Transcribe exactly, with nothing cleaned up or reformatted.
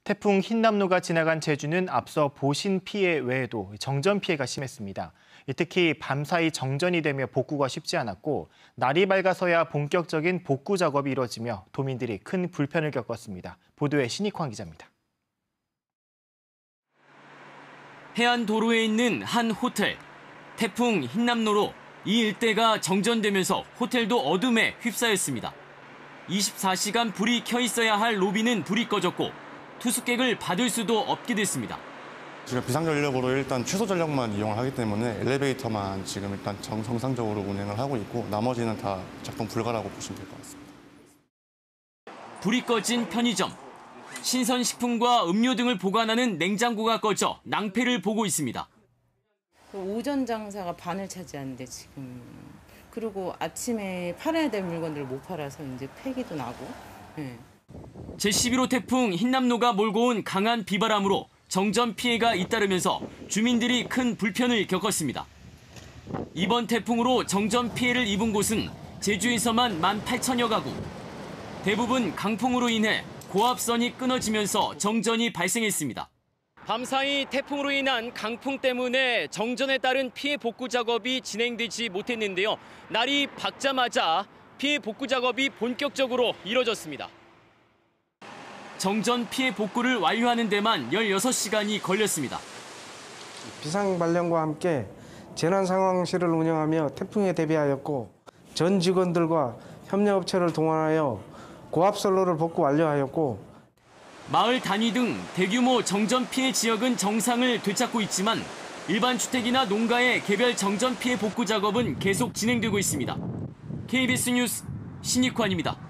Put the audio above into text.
태풍 흰남노가 지나간 제주는 앞서 보신 피해 외에도 정전 피해가 심했습니다. 특히 밤사이 정전이 되며 복구가 쉽지 않았고 날이 밝아서야 본격적인 복구 작업이 이뤄지며 도민들이 큰 불편을 겪었습니다. 보도에 신익환 기자입니다. 해안 도로에 있는 한 호텔. 태풍 흰남노로 이 일대가 정전되면서 호텔도 어둠에 휩싸였습니다. 이십사 시간 불이 켜 있어야 할 로비는 불이 꺼졌고 투숙객을 받을 수도 없게 됐습니다. 지금 비상전력으로 일단 최소 전력만 이용을 하기 때문에 엘리베이터만 지금 일단 정, 정상적으로 운행을 하고 있고 나머지는 다 작동 불가라고 보시면 될 것 같습니다. 불이 꺼진 편의점. 신선식품과 음료 등을 보관하는 냉장고가 꺼져 낭패를 보고 있습니다. 오전 장사가 반을 차지하는데 지금 그리고 아침에 팔아야 될 물건들을 못 팔아서 이제 폐기도 나고. 네. 제십일 호 태풍 흰남노가 몰고 온 강한 비바람으로 정전 피해가 잇따르면서 주민들이 큰 불편을 겪었습니다. 이번 태풍으로 정전 피해를 입은 곳은 제주에서만 만 팔천여 가구. 대부분 강풍으로 인해 고압선이 끊어지면서 정전이 발생했습니다. 밤사이 태풍으로 인한 강풍 때문에 정전에 따른 피해 복구 작업이 진행되지 못했는데요. 날이 밝자마자 피해 복구 작업이 본격적으로 이뤄졌습니다. 정전 피해 복구를 완료하는 데만 열여섯 시간이 걸렸습니다. 비상발령과 함께 재난상황실을 운영하며 태풍에 대비하였고 전 직원들과 협력업체를 동원하여 고압선로를 복구 완료하였고 마을 단위 등 대규모 정전 피해 지역은 정상을 되찾고 있지만 일반 주택이나 농가의 개별 정전 피해 복구 작업은 계속 진행되고 있습니다. 케이비에스 뉴스 신익환입니다.